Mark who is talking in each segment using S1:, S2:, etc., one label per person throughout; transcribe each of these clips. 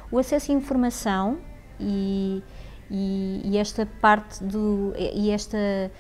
S1: o acesso à informação e esta parte e esta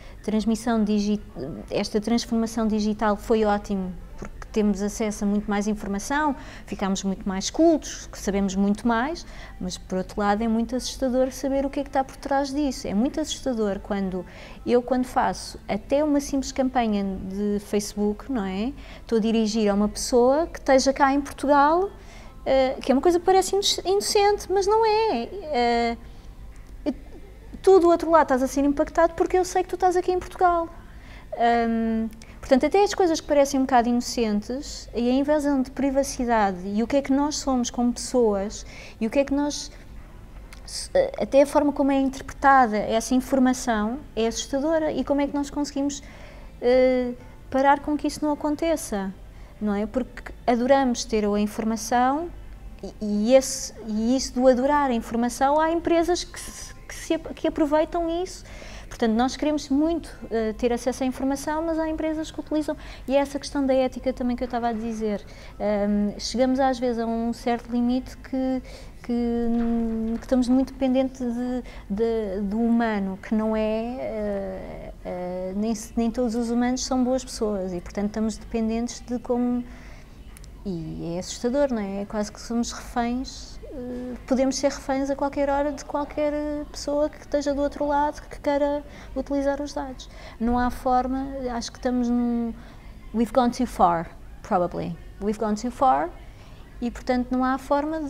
S1: transformação digital foi ótimo, porque temos acesso a muito mais informação, ficamos muito mais cultos, sabemos muito mais, mas por outro lado é muito assustador saber o que é que está por trás disso. É muito assustador quando faço até uma simples campanha de Facebook, não é? Estou a dirigir a uma pessoa que esteja cá em Portugal, que é uma coisa que parece inocente, mas não é. Tu do outro lado estás a ser impactado porque eu sei que tu estás aqui em Portugal. Portanto, até as coisas que parecem um bocado inocentes e a invasão de privacidade e o que é que nós somos como pessoas e o que é que nós... Até a forma como é interpretada essa informação é assustadora, e como é que nós conseguimos parar com que isso não aconteça, não é? Porque adoramos ter a informação e isso do adorar a informação, há empresas que aproveitam isso. Portanto, nós queremos muito ter acesso à informação, mas há empresas que utilizam, e é essa questão da ética também que eu estava a dizer. Chegamos às vezes a um certo limite que estamos muito dependentes do humano, que não é, nem todos os humanos são boas pessoas, e portanto estamos dependentes de como, e é assustador, não é? É quase que somos reféns. Podemos ser reféns a qualquer hora de qualquer pessoa que esteja do outro lado, que queira utilizar os dados. Não há forma, acho que estamos num... We've gone too far, probably. We've gone too far, e portanto não há forma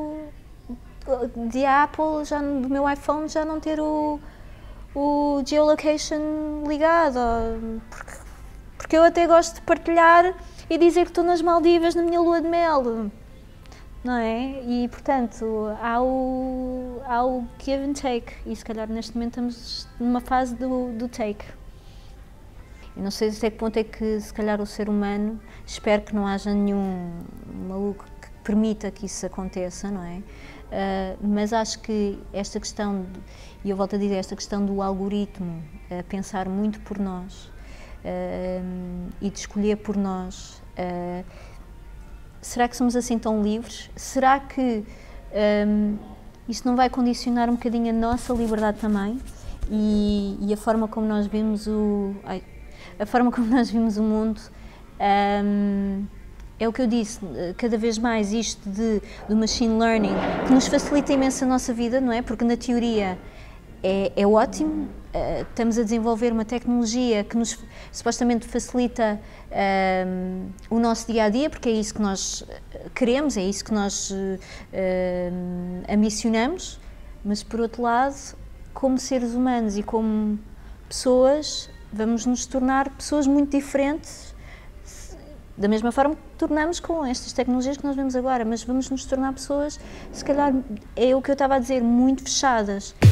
S1: de a Apple, do meu iPhone, já não ter o geolocation ligado, porque eu até gosto de partilhar e dizer que estou nas Maldivas na minha lua de mel. Não é? E, portanto, há o give and take, e se calhar neste momento estamos numa fase do take. Eu não sei até que ponto é que, se calhar, o ser humano, espero que não haja nenhum maluco que permita que isso aconteça, não é? Mas acho que esta questão, e eu volto a dizer, esta questão do algoritmo, pensar muito por nós e de escolher por nós, será que somos assim tão livres? Será que isso não vai condicionar um bocadinho a nossa liberdade também? E a forma como nós vemos o mundo? É o que eu disse, cada vez mais isto do machine learning, que nos facilita imenso a nossa vida, não é? Porque na teoria é ótimo, estamos a desenvolver uma tecnologia que nos supostamente facilita o nosso dia-a-dia, porque é isso que nós queremos, é isso que nós ambicionamos, mas por outro lado, como seres humanos e como pessoas, vamos nos tornar pessoas muito diferentes, da mesma forma que tornamos com estas tecnologias que nós vemos agora, mas vamos nos tornar pessoas, se calhar, é o que eu estava a dizer, muito fechadas.